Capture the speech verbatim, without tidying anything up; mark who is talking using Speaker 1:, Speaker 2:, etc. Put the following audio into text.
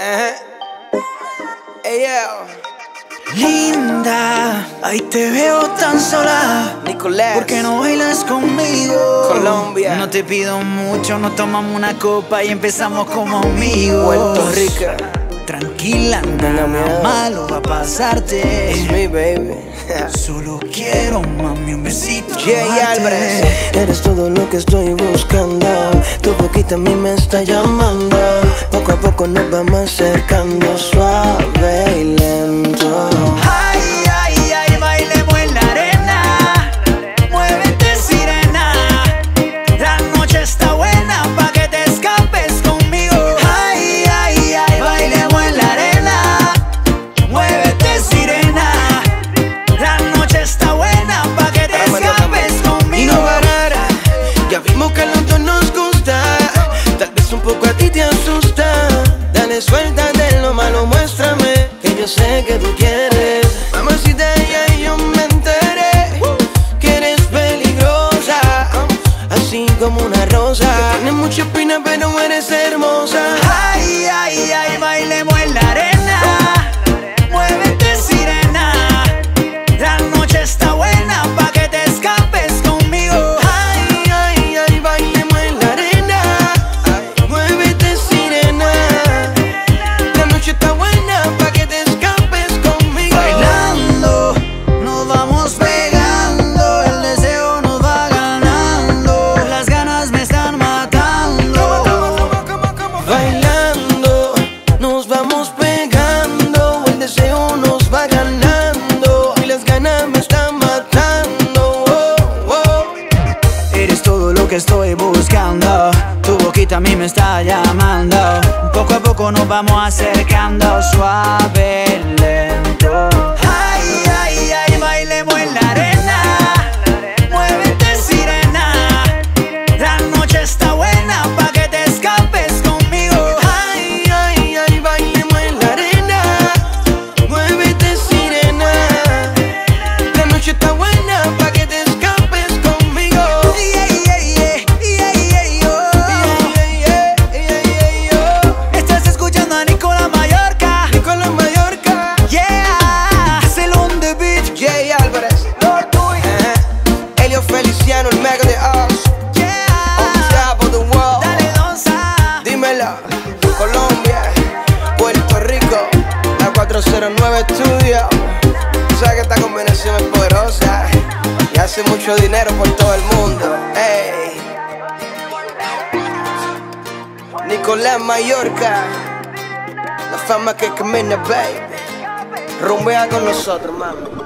Speaker 1: Uh-huh. Hey, yo.
Speaker 2: Linda, ahí te veo tan sola.
Speaker 1: Nicolás,
Speaker 2: ¿por qué no bailas conmigo?
Speaker 1: Colombia.
Speaker 2: No te pido mucho, nos tomamos una copa y empezamos como amigos.
Speaker 1: Puerto Rico.
Speaker 2: Tranquila, nada malo va a pasarte.
Speaker 1: It's me, baby.
Speaker 2: Solo quiero, mami, un besito.
Speaker 1: Jay Álvarez.
Speaker 3: Eres todo lo que estoy buscando. Tu boquita a mí me está llamando. Poco a poco nos vamos acercando, suave y lento.
Speaker 2: Ay, ay, ay, bailemos en la arena. Muévete, sirena. La noche está buena pa' que te escapes conmigo. Ay, ay, ay, bailemos en la arena. Muévete, sirena. La noche está buena pa' que te escapes conmigo.
Speaker 3: Y no parar, ya vimos que a los dos nos gusta. Tal vez un poco a ti te asusta. Dale, suéltate lo malo, muéstrame que yo sé que tú quieres. Mamacita, ya yo me enteré que eres peligrosa, así como una rosa. Que tienes mucha espina pero eres hermosa.
Speaker 2: Ay, ay, ay, bailemos en la arena. Muévete, sirena. La noche está buena pa' que te escapes conmigo.
Speaker 3: Ay, ay, ay, bailemos en la arena. Muévete, sirena. La noche está buena pa' que te escapes conmigo.
Speaker 2: Bailando, nos vamos pegando. El deseo nos va ganando. Las ganas me están matando.
Speaker 3: Bailando, nos vamos pegando. El deseo nos va ganando y las ganas me están matando. Oh, oh.
Speaker 2: Eres todo lo que estoy buscando. Tu boquita a mí me está llamando. Poco a poco nos vamos acercando, suave, lento. Ay, ay, ay, bailemos en la arena. Muévete, sirena. La noche está buena pa' que te escapes conmigo.
Speaker 3: Ay, ay, ay, bailemos en la arena. Muévete, sirena. La noche está buena pa' que te escapes conmigo.
Speaker 2: Yeah, yeah, yeah, yeah, yeah, yo.
Speaker 3: Yeah, yeah, yeah, yeah.
Speaker 2: Estás escuchando a Nicolás Mallorca.
Speaker 3: Nicolás Mallorca.
Speaker 2: Yeah, Hazel on the beat.
Speaker 1: Jay Álvarez. Uh-huh. Elio Feliciano, el mega de Oz.
Speaker 2: Yeah,
Speaker 1: On top of the world.
Speaker 2: dale donza.
Speaker 1: Dímelo. Colombia, Puerto Rico, la cuatro cero nueve Studio. Tú sabes que esta combinación es poderosa y hace mucho dinero por todo el mundo. Ey. Nicolás Mallorca, la fama que camina, baby. Rumbea con nosotros, mami.